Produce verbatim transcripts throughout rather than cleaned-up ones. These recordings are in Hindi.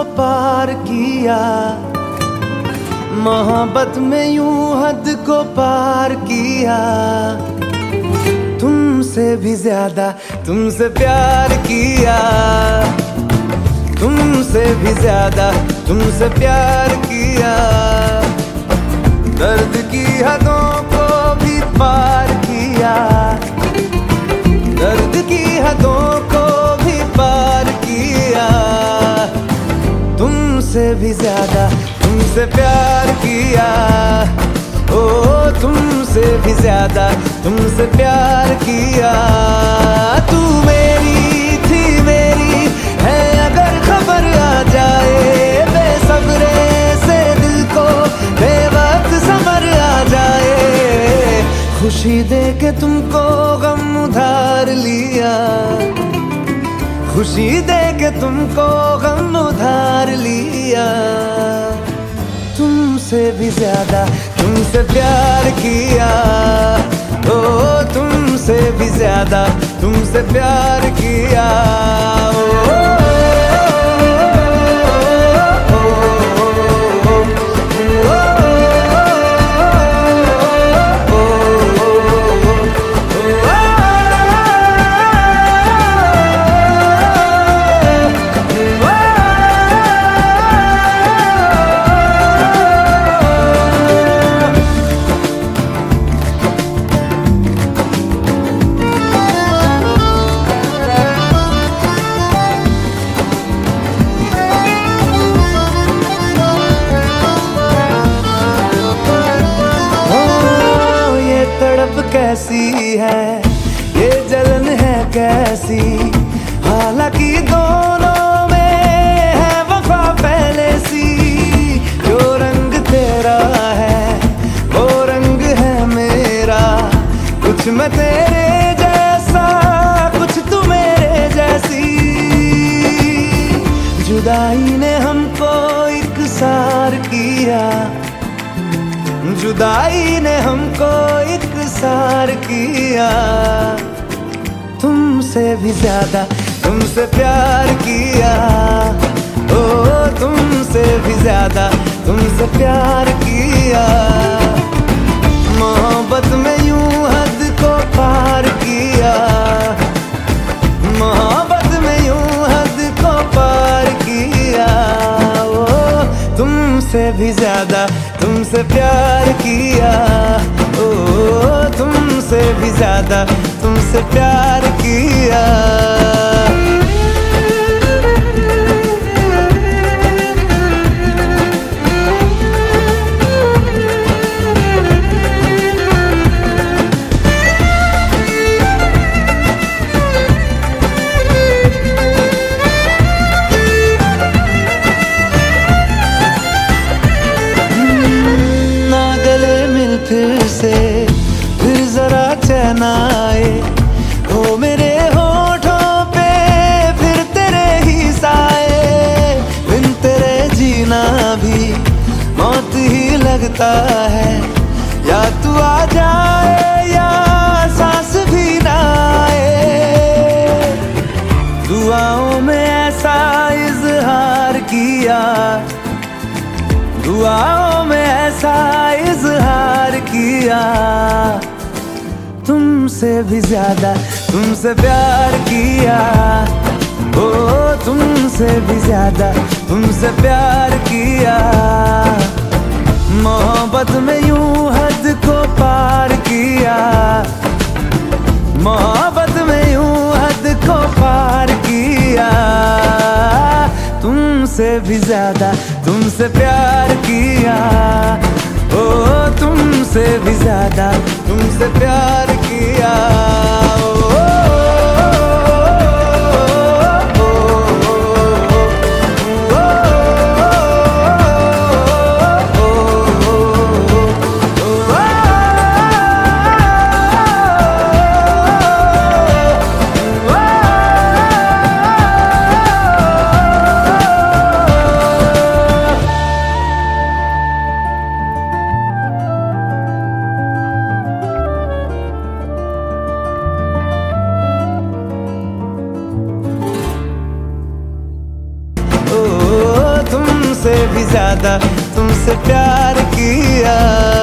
पार किया, मोहब्बत में यूं हद को पार किया। तुमसे भी ज्यादा तुमसे प्यार किया, तुमसे भी ज्यादा तुमसे प्यार किया। दर्द की हदों को भी पार किया, दर्द की हदों को भी पार किया। तुमसे भी ज्यादा तुमसे प्यार किया, ओ तुमसे भी ज्यादा तुमसे प्यार किया। तू मेरी थी मेरी है अगर खबर आ जाए, बेसब्रे से दिल को बेवक्त समर आ जाए। खुशी दे के तुमको गम उधार लिया, खुशी दे के तुमको गम उधार लिया। तुमसे भी ज्यादा तुमसे प्यार किया, ओ तुमसे भी ज्यादा तुमसे प्यार किया। ओ कैसी है ये जलन है कैसी, हालांकि दोनों में है वफा पहले सी। जो रंग तेरा है वो रंग है मेरा, कुछ मैं तेरे जैसा कुछ तू मेरे जैसी। जुदाई ने हमको इकसार किया, जुदाई ने हमको इकसार किया। तुमसे भी ज्यादा तुमसे प्यार किया, ओ तुमसे भी ज्यादा तुमसे प्यार किया। मोहब्बत में यूं हद को पार किया, मोहब्बत में यूं हद को पार किया। ओ तुमसे भी ज्यादा तुमसे प्यार किया, ओ तुमसे भी ज्यादा तुमसे प्यार किया। फिर से फिर जरा चैन आए, हो मेरे होठों पे फिर तेरे ही साए। बिन तेरे जीना भी मौत ही लगता है, या तू आ जाए या सांस भी ना आए। दुआओं में ऐसा इजहार किया, दुआओं में ऐसा इजहार किया। तुमसे भी ज्यादा तुमसे प्यार किया, ओ तुमसे भी ज्यादा तुमसे प्यार किया। मोहब्बत में यूं हद को पार किया, मोहब्बत में यूं हद को पार किया। तुमसे भी ज्यादा तुमसे प्यार किया, ओ तुमसे भी ज्यादा तुमसे प्यार किया। तुमसे भी ज्यादा तुमसे प्यार किया।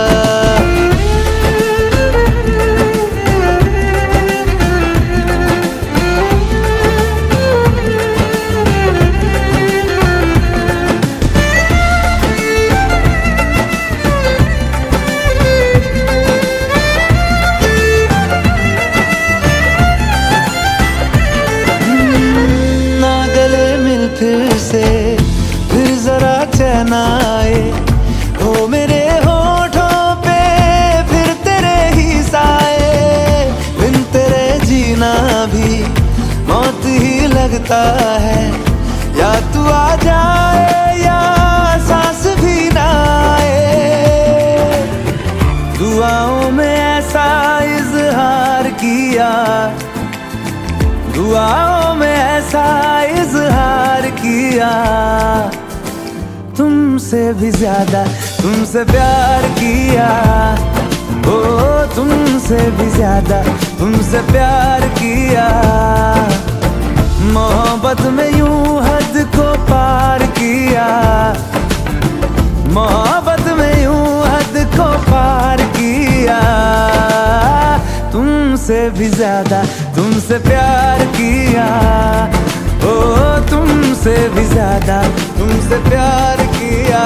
फिर से फिर जरा चैन आए हो मेरे होठों पे, फिर तेरे ही साए। बिन तेरे जीना भी मौत ही लगता है, या तू आ जाए या सांस भी ना आए। दुआओं में ऐसा इजहार किया, दुआओं में ऐसा इजहार किया। तुमसे भी ज्यादा तुमसे प्यार किया, ओ तुमसे भी ज्यादा तुमसे प्यार किया। मोहब्बत में यूं हद को पार किया, मोहब्बत में यूं हद को पार किया। तुमसे भी ज्यादा तुमसे प्यार किया, ओ तुमसे भी ज्यादा तुमसे प्यार किया।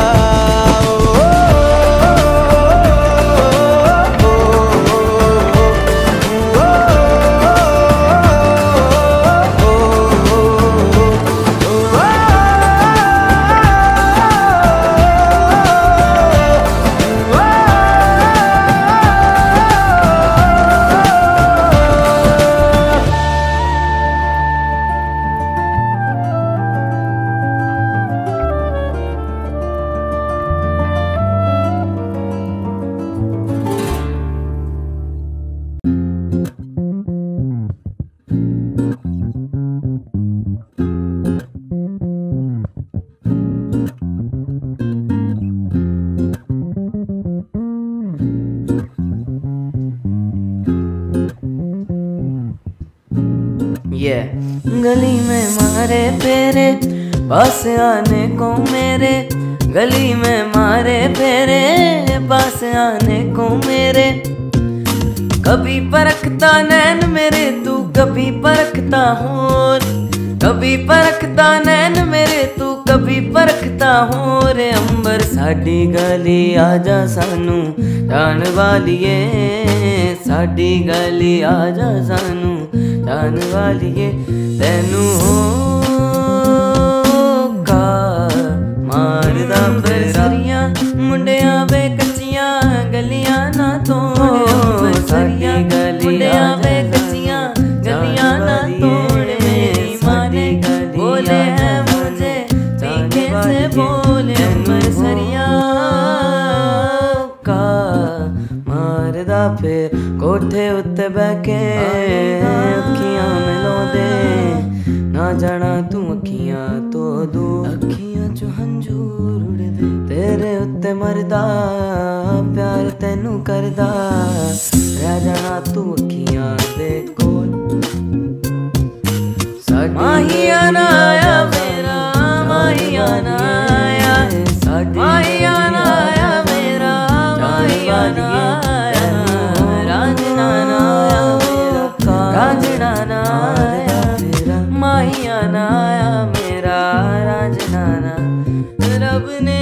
Yeah. गली में मारे फेरे पास आने को मेरे, गली में मारे फेरे पास आने को मेरे। कभी परखता नैन मेरे तू, कभी परखता होर, कभी परखता नैन मेरे तू, कभी परखता होर। अंबर साडी गली आजा सानू जान वालिए, साडी गली आजा सानू जान वालिए। तैनू होगा मारदा बरसरियां मुंडिया वे कच्चियां गलियां ना तोड़। साडी मुंडिया वे कच्चियां गलियां ना तोड़। मेरी माँ ने बोले है मुझे तीखे से बोले बरसरियां का मारदा फिर कोठे उत्ते बैके अखियां मिलो दे ना जाना तू अखियां तो दूर। अखियां चो हंजूर उड़दे तेरे उत्ते मरदा प्यार तैनू करदा, रह जाना तू अखियां दे कोल। माहिया ना आया मेरा, माहिया ना आया, माहिया ना आया मेरा, माहिया ना आया, रांझना ना आया मेरा, रांझना ना आया, माहिया ना आया मेरा, रांझना ना। रब ने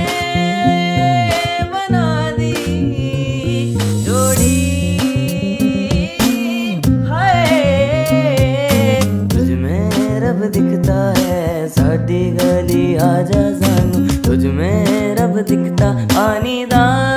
बना दी जोड़ी हाय, तुझ में रब दिखता है साडी गली आजा सानू, तुझ में रब दिखता पानी दा